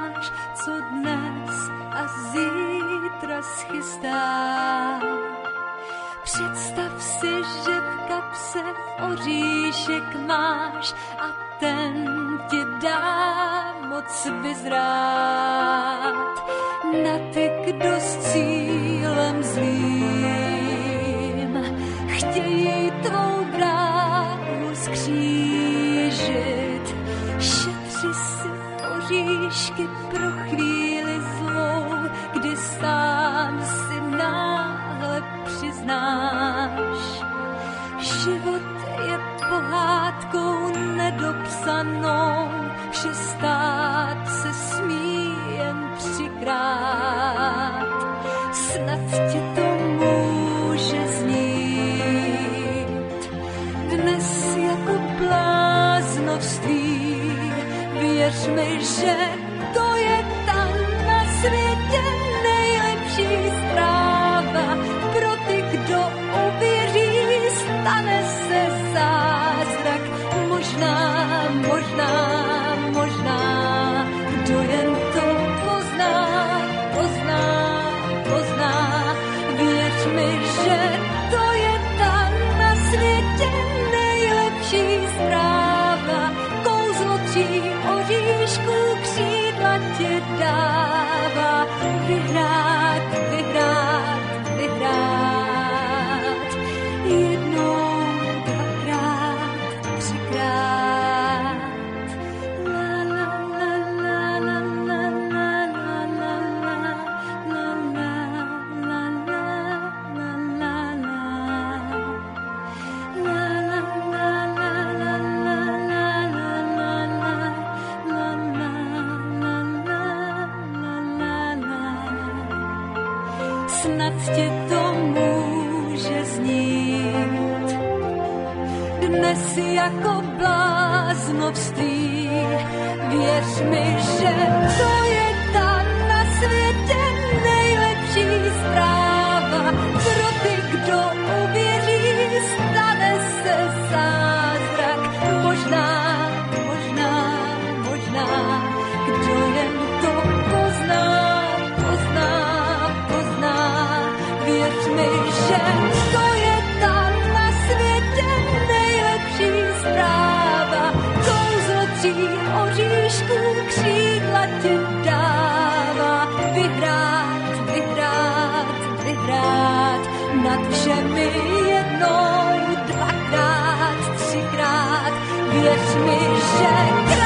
neznáš, co dnes a zítra schystá. Představ si, že v kapse oříšek máš a ten ti dá moc vyzrát. Na ty, kdo s cílem zlým chtějí tvou dráhu skřížit. Šetři si oříšky pro chvíli zlou, kdy sám si náhle přiznáš. Život je pohádkou nedopsanou, že stát se smí jen třikrát. Snad ti to může znít dnes jako bláznovství. Věř mi, že to je ta na světě nejlepší zpráva. Pro ty, kdo uvěří, stane se zázrak. Možná, kdo jen to pozná. Věř mi, že to je ta na světě nejlepší zpráva. Kouzlo tří oříšků křídla ti dává. Vyhrát. Jednou, dvakrát, třikrát. La la la la la la la la la la la snad ti to může znít dnes jako bláznovství. Věř mi, že to je ta na světě nejlepší zpráva. Pro ty, kdo uvěří, stane se zázrak. Možná, kdo jen to pozná. Věř mi, že to je ta na světě nejlepší zpráva. Kouzlo tří oříšků křídla ti dává. Vyhrát nad všemi jednou, dvakrát, třikrát. Věř mi, že